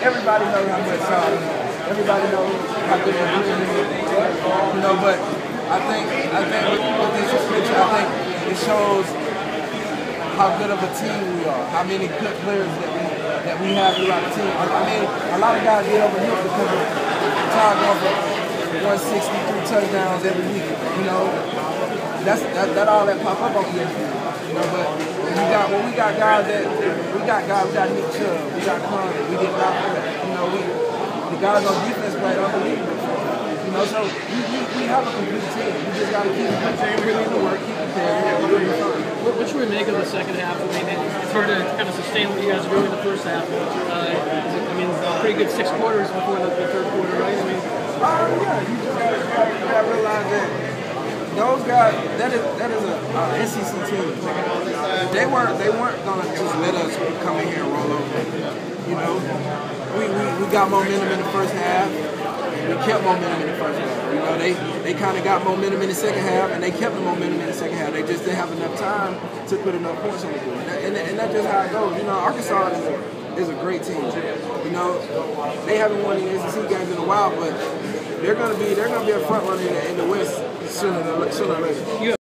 everybody knows how much everybody knows how good we're doing. You know, but I think with this picture, I think it shows how good of a team we are, how many good players that we have throughout the team. I mean, a lot of guys get overlooked because of Todd going for 163 touchdowns every week. You know, that all that pop up on the you know, but when we got guys, we got Nick Chubb, we got Conner, we get Lafleur. You know, the guys on defense play unbelievable. You know, so we have a complete team. We just got to keep putting in the work, keep preparing. What should we make of the second half? I mean, it's hard to kind of sustain what you guys are doing in the first half. I mean, pretty good 6 quarters before the third quarter, right? I mean, yeah, you just got to realize that those guys, that is a SEC team. They weren't gonna just let us come in here and roll over. You know, we got momentum in the first half. We kept momentum in the first half. You know, they kind of got momentum in the second half, and they kept the momentum in the second half. They just didn't have enough time to put enough points on the board, and that's just how it goes. You know, Arkansas is a great team. You know, they haven't won the SEC games in a while, but they're gonna be a front runner in the West sooner or later.